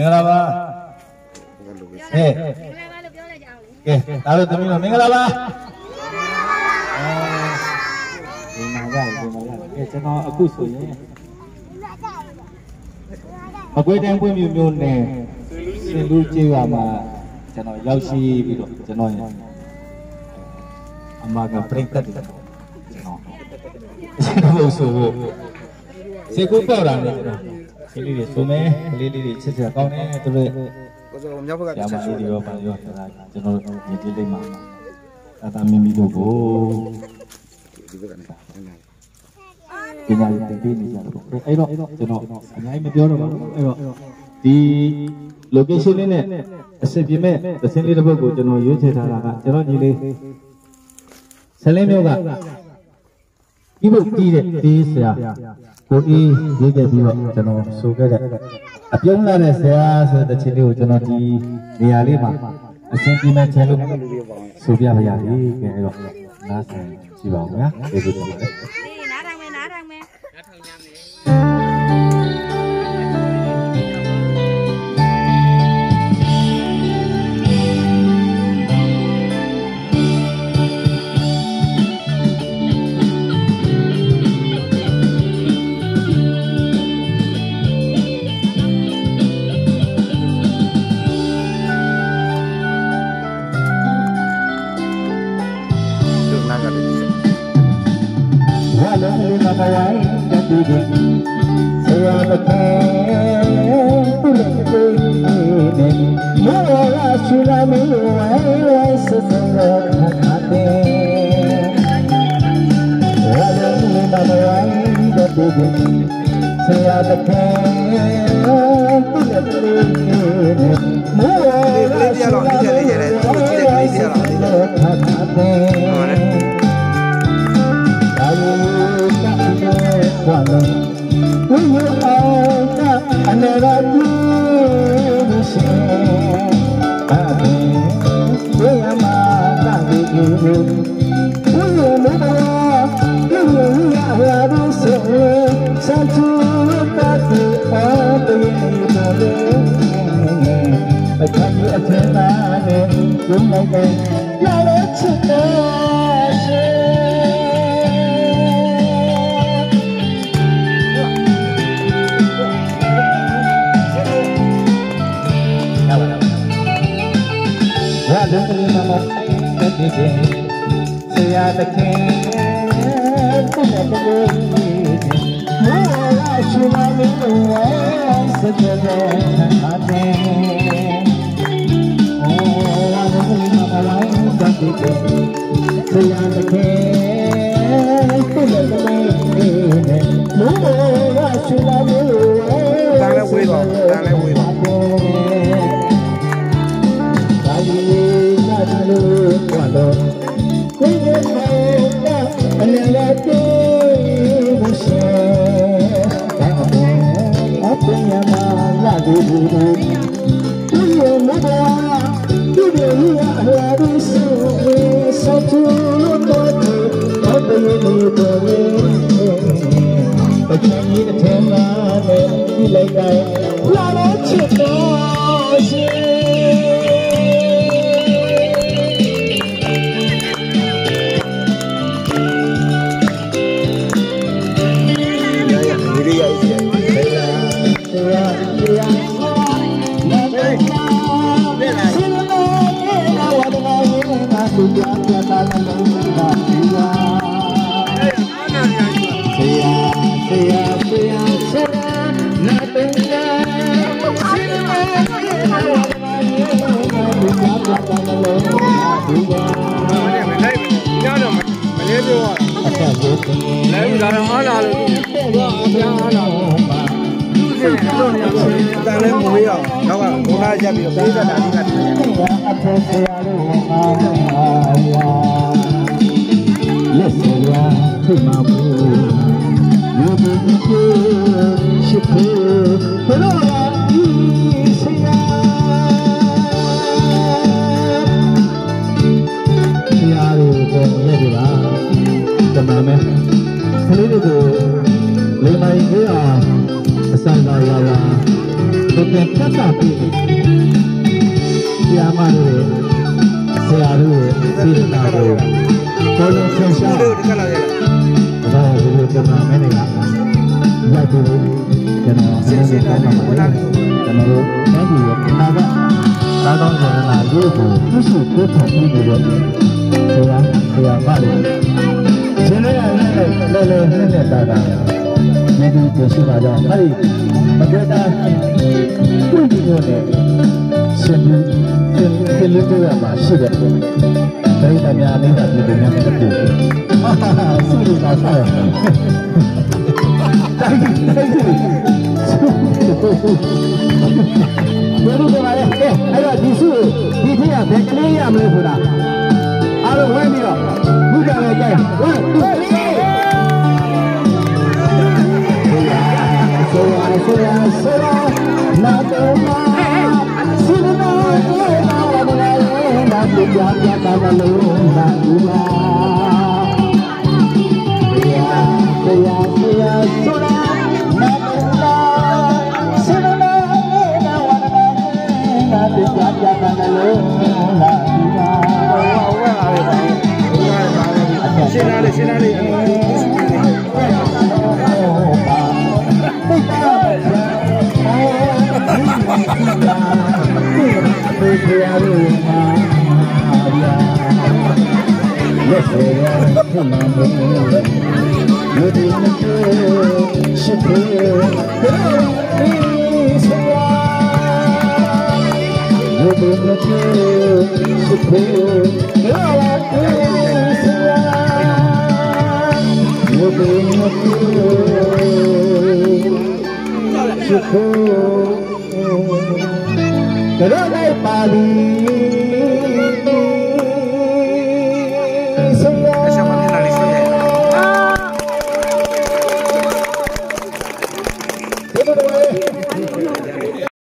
Mingala ba? Taruh tu mingala ba? Jangan aku suruh. Aku yang pun miun ni, selalu cakap mah, jangan yausi biru, jangan. Amaga peringkat itu. Jangan usuh. Sekutu orang ni. Kili sume, kili cecah kau ni tu le. Yang masih di bawah payu, jangan jadi lima. Kata mimi dogo. Kenyai tapi ni jangan. Ayo, jangan. Kenyai mesti orang. Ayo. Di lokasi ni, sebelum sendiri lepas tu jangan you cerita lah. Jangan jadi. Selain juga, ibu di saya, koi juga dia jangan suka dah. Tapi yang lain saya sudah cili jangan di reali mah. Sendiri celu sudah bayar ni, kaya nasi siapa ya? Kata စာပြီးဆရာမတို့ဆရာတို့စေတနာကိုပေါ်လို့ဆောင်ရှားဒါကဒီလိုကမှမင်းတွေကရိုက်ပြီးကျွန်တော်အင်းကြီးတောင်းပါမယ်ကျွန်တော်တို့တိုင်းပြည်ရဲ့နာကသာကောင်းစေတနာလေးကိုသိရှိကိုထောင်ပြီးနေတဲ့ဆရာမတွေရှင်လေးနဲ့နဲ့တာတာမင်းတို့ရှိပါကြောင်းအဲ့ဒီမကြတာတွေ့ပြီးတော့ရှင်လေးတို့ရမှာရှိတယ်ဒိဋ္ဌာများနေတာပြည်သူများနဲ့တူဟာဆုလို့သာဆောက်တိုင်းဘယ်လိုလဲအဲ့တော့ဒီစုဒီထက်ဘယ်ကလေးရမလဲဆိုတာအားလုံးဝဲပြီးတော့ဘုရားလည်းကြိုက်ဝဲဆိုရနာတော်မှာစိရနာနာဝဒနာနာပြပြတာမလို့နာလူလာတရားဆိုရနာတော်မှာစိရနာနာဝဒနာနာပြပြတာမလို့နာလူလာရှင်းလာလေရှင်းလာလေKaro nay pali